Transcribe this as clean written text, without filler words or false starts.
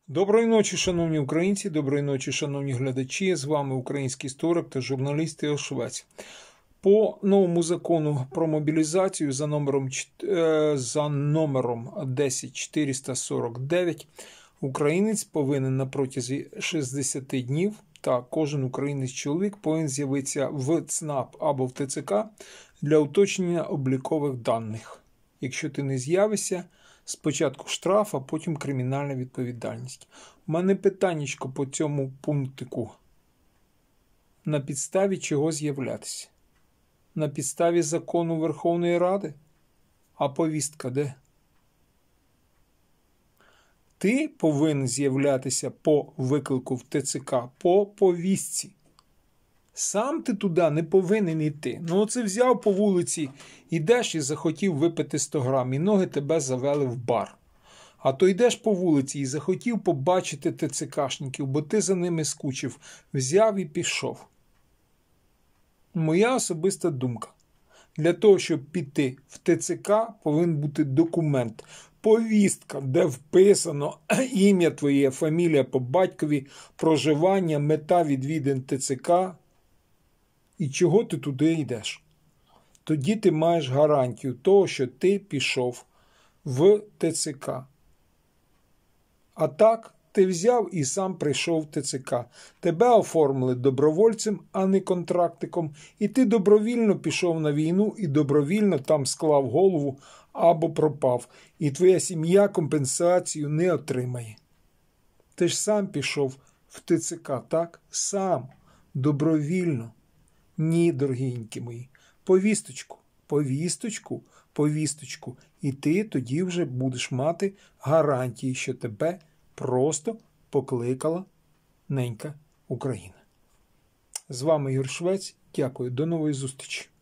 Доброї ночі, шановні українці, доброї ночі, шановні глядачі. З вами український історик та журналіст Ігор Швець. По новому закону про мобілізацію за номером 10449 українець повинен на протязі 60 днів, та кожен українець-чоловік повинен з'явитися в ЦНАП або в ТЦК для уточнення облікових даних. Якщо ти не з'явишся, спочатку штраф, а потім кримінальна відповідальність. У мене питаннячко по цьому пунктику. На підставі чого з'являтися? На підставі закону Верховної Ради? А повістка де? Ти повинен з'являтися по виклику в ТЦК, по повістці. Сам ти туди не повинен йти. Ну оце взяв по вулиці, ідеш і захотів випити 100 грам, і ноги тебе завели в бар. А то йдеш по вулиці і захотів побачити ТЦКшників, бо ти за ними скучив, взяв і пішов. Моя особиста думка. Для того, щоб піти в ТЦК, повинен бути документ, повістка, де вписано ім'я твоє, фамілія по батькові, проживання, мета відвідин ТЦК і чого ти туди йдеш. Тоді ти маєш гарантію того, що ти пішов в ТЦК. А так, ти взяв і сам прийшов в ТЦК. Тебе оформили добровольцем, а не контрактиком. І ти добровільно пішов на війну і добровільно там склав голову або пропав. І твоя сім'я компенсацію не отримає. Ти ж сам пішов в ТЦК, так? Сам. Добровільно. Ні, дорогенькі мої. Повісточку, повісточку, повісточку. І ти тоді вже будеш мати гарантії, що тебе просто покликала ненька Україна. З вами Ігор Швець. Дякую. До нової зустрічі.